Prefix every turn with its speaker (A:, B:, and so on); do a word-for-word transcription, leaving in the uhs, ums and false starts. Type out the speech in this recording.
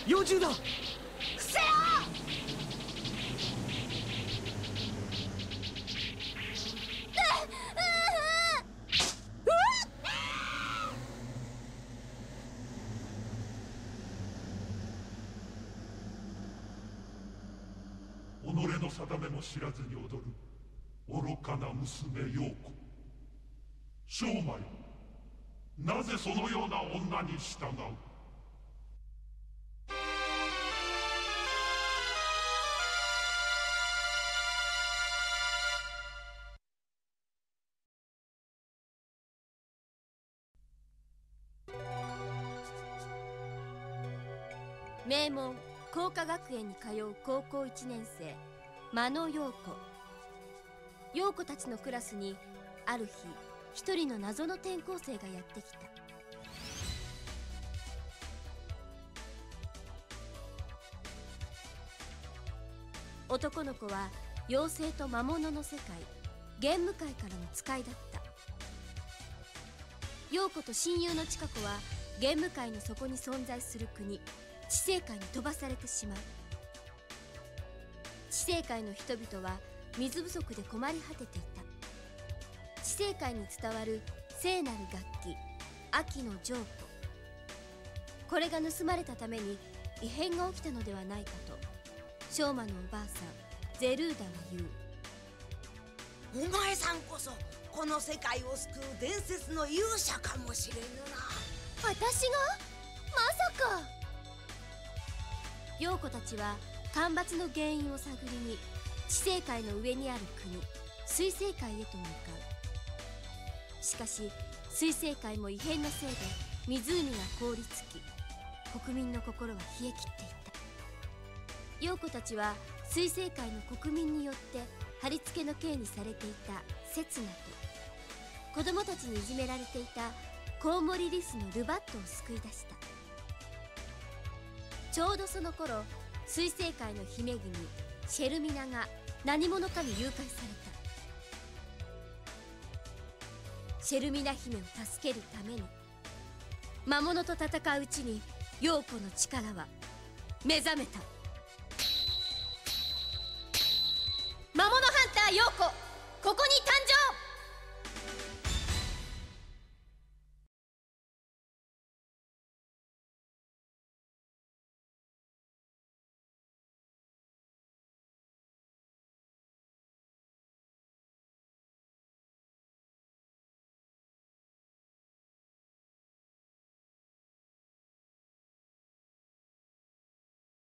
A: 幼獣だ。
B: 伏せよ。
C: 己の定めも知らずに踊る愚かな娘陽子。将馬よ、なぜそのような女に従う？
D: 名門工科学園に通う高校いちねん生真野陽子。陽子たちのクラスにある日一人の謎の転校生がやってきた。男の子は妖精と魔物の世界玄武界からの使いだった。陽子と親友の千香子は玄武界の底に存在する国地星界に飛ばされてしまう。地星界の人々は水不足で困り果てていた。地星界に伝わる聖なる楽器秋の浄鼓、これが盗まれたために異変が起きたのではないかと昌磨のおばあさんゼルーダは言う。
B: お前さんこそこの世界を救う伝説の勇者かもしれぬな。
D: 私がまさか。陽子たちは干ばつの原因を探りに地星界の上にある国水星界へと向かう。しかし水星界も異変のせいで湖が凍りつき国民の心は冷え切っていた。陽子たちは水星界の国民によって貼り付けの刑にされていた刹那と子供たちにいじめられていたコウモリリスのルバットを救い出した。ちょうどその頃水星界の姫君シェルミナが何者かに誘拐された。シェルミナ姫を助けるために魔物と戦ううちに陽子の力は目覚めた。魔物ハンター陽子、ここに